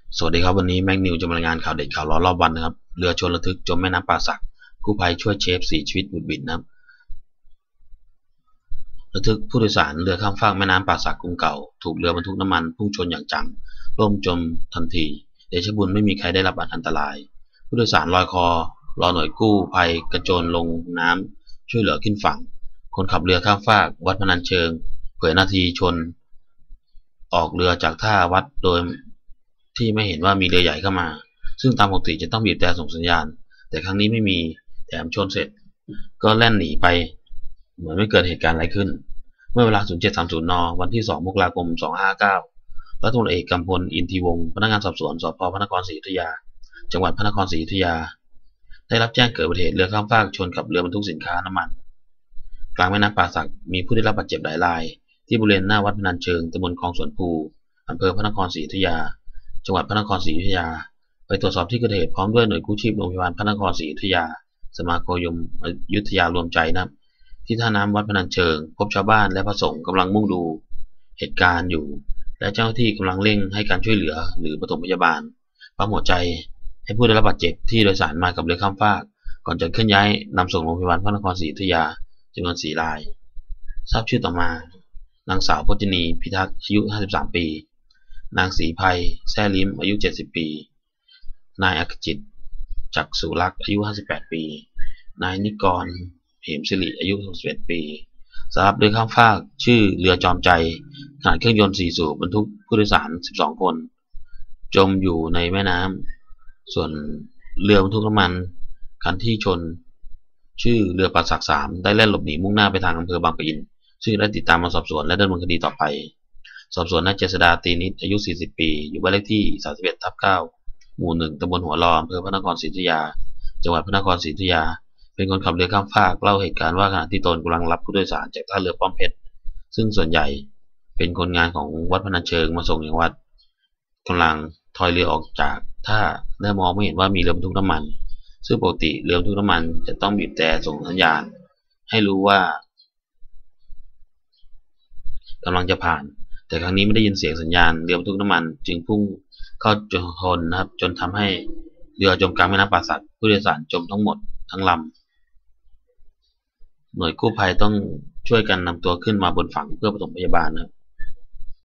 สวัสดีครับวันนี้แม็กนิวจะมารายงานข่าวเด็ดข่าวร้อนรอบวันนะครับเรือชนระทึกจมแม่น้ำป่าสักกู้ภัยช่วยเชฟ4ชีวิตบุดหวิดนะครับระทึกผู้โดยสารเรือข้ามฟากแม่น้ำป่าสักกรุงเก่าถูกเรือบรรทุกน้ำมันพุ่งชนอย่างจังล่มจมทันทีเดชะบุญไม่มีใครได้รับอันตรายผู้โดยสารลอยคอรอหน่วยกู้ภัยกระโจนลงน้ำช่วยเหลือขึ้นฝั่งคนขับเรือข้ามฟากวัดพนัญเชิงเผยนาทีชนออกเรือจากท่าวัดโดยที่ไม่เห็นว่ามีเรือใหญ่เข้ามาซึ่งตามปกติจะต้องบีบแตรส่งสัญญาณแต่ครั้งนี้ไม่มีแถมชนเสร็จก็แล่นหนีไปเหมือนไม่เกิดเหตุการณ์อะไรขึ้นเมื่อเวลา 07:30 นวันที่ 2 มกราคม 2559รัฐมนตรีเอกกำพลอินทรีวงศ์พนักงานสอบสวนสพพระนครศรีอยุธยาจังหวัดพระนครศรีอยุธยาได้รับแจ้งเกิดอุบัติเหตุเรือข้ามฟากชนกับเรือบรรทุกสินค้าน้ำมันกลางแม่น้ำป่าสักมีผู้ได้รับบาดเจ็บหลายรายที่บริเวณหน้าวัดพนัญเชิงตำบลคลองสวนภูอำเภอพระนครศรีอยุธยาจังหวัดพระนครศรีอยุธยาไปตรวจสอบที่เกิดเหตุพร้อมด้วยหน่วยกู้ชีพโรงพยาบาลพระนครศรีอยุธยาสมาคมอยุธยารวมใจนะครับที่ท่าน้ำวัดพนัญเชิงพบชาวบ้านและพระสงฆ์กำลังมุ่งดูเหตุการณ์อยู่และเจ้าหน้าที่กำลังเร่งให้การช่วยเหลือหรือปฐมพยาบาลปั๊มหัวใจให้ผู้ได้รับบาดเจ็บที่โดยสารมากับเรือข้ามฟากก่อนจะเคลื่อนย้ายนำส่งโรงพยาบาลพระนครศรีอยุธยาจำนวน4 รายทราบชื่อต่อมานางสาวพจนีพิทักษ์อายุ53 ปีนางศรีไพแซ่ลิ้มอายุ70 ปีนายอัครจิตจักษุลักษณ์อายุ58 ปีนายนิกรเหมสิริอายุ61 ปีสำหรับเรือข้ามฟากชื่อเรือจอมใจขนาดเครื่องยนต์4 สูบบรรทุกผู้โดยสาร12 คนจมอยู่ในแม่น้ำส่วนเรือบรรทุกน้ำมันคันที่ชนชื่อเรือป่าสัก3ได้แล่นหลบหนีมุ่งหน้าไปทางอำเภอบางปะอินซึ่งได้ติดตามมาสอบสวนและดำเนินคดีต่อไปสอบสวนนายเจษฎาตีนิตอายุ40 ปีอยู่บ้านเลขที่31/9หมู่ 1ตำบลหัวรออำเภอพระนครศรีอยุธยาจังหวัดพระนครศรีอยุธยาเป็นคนขับเรือข้ามฟากเล่าเหตุการณ์ว่าขณะที่ตนกำลังรับผู้โดยสารจากท่าเรือป้อมเพชรซึ่งส่วนใหญ่เป็นคนงานของวัดพนัญเชิงมาส่งยังวัดกำลังถอยเรือออกจากท่าและมองไม่เห็นว่ามีเรือบรรทุกน้ำมันซึ่งปกติเรือบรรทุกน้ำมันจะต้องบีบแตรส่งสัญญาณให้รู้ว่ากำลังจะผ่านแต่ครั้งนี้ไม่ได้ยินเสียงสัญญาณเรือบรรทุกน้ำมันจึงพุ่งเข้าชนนะครับจนทำให้เรือจมกลางแม่น้ำป่าสักผู้โดยสารจมทั้งหมดทั้งลำหน่วยกู้ภัยต้องช่วยกันนำตัวขึ้นมาบนฝั่งเพื่อปฐมพยาบาลนะครับ